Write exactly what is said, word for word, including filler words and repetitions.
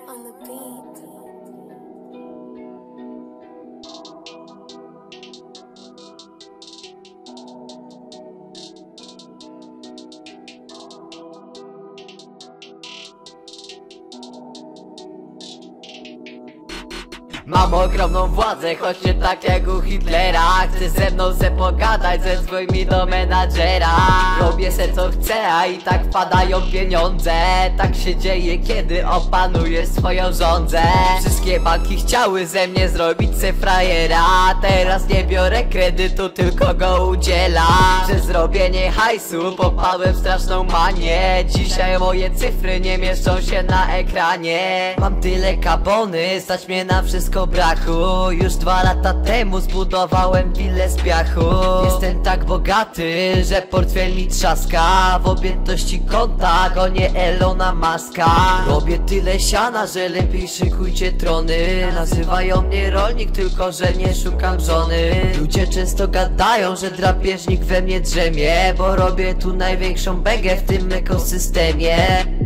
on the beat. Mam ogromną władzę, choć nie tak jak u Hitlera. Chcesz ze mną se pogadać, zadzwoń mi do menadżera. Robię se co chcę, a i tak wpadają pieniądze. Tak się dzieje, kiedy opanujesz swoją rządzę. Wszystkie banki chciały ze mnie zrobić se frajera. Teraz nie biorę kredytu, tylko go udzielam. Przez zrobienie hajsu popadłem w straszną manię. Dzisiaj moje cyfry nie mieszczą się na ekranie. Mam tyle kabony, stać mnie na wszystko brachu. Już dwa lata temu zbudowałem willę z piachu. Jestem tak bogaty, że portfel mi trzaska. W objętości konta gonię Elona Muska. Robię tyle siana, że lepiej szykujcie trony. Nazywają mnie rolnik, tylko że nie szukam żony. Ludzie często gadają, że drapieżnik we mnie drzemie, bo robię tu największą begę w tym ekosystemie.